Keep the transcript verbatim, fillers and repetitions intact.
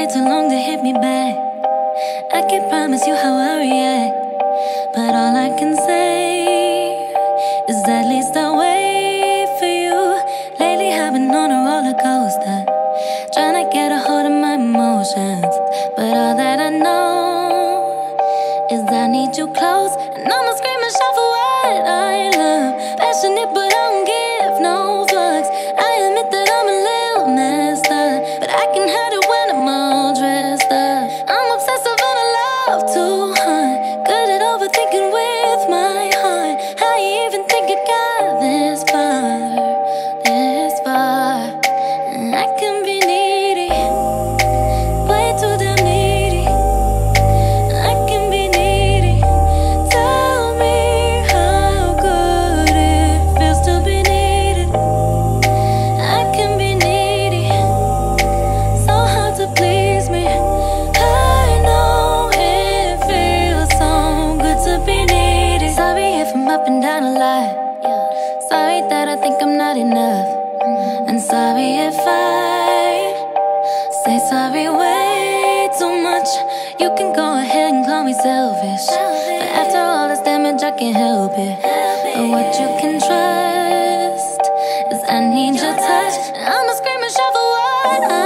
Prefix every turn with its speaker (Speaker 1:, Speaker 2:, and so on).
Speaker 1: take too long to hit me back. I can't promise you how I react, but all I can say is at least I'll wait for you. Lately I've been on a roller coaster, trying to get a hold of my emotions, but all that I know is I need you close. And I'ma scream and shout for what I love. Passionate but I don't give no fucks. I admit that I'm a little messed up, but I can hide it when I'm all dressed up. I'm obsessive and I love to hunt, good at overthinking with my heart. How you even think it got this far, this far? I can be needy, way too damn needy. I can be needy. Tell me how good it feels to be needed. I can be needy, so hard to please me. I know it feels so good to be needy. Sorry if I'm up and down a lot. Sorry that I think I'm not enough. And sorry if I say sorry way too much. You can go ahead and call me selfish, but after all this damage I can't help it. But what you can trust is I need your touch. I'ma scream and shout for what I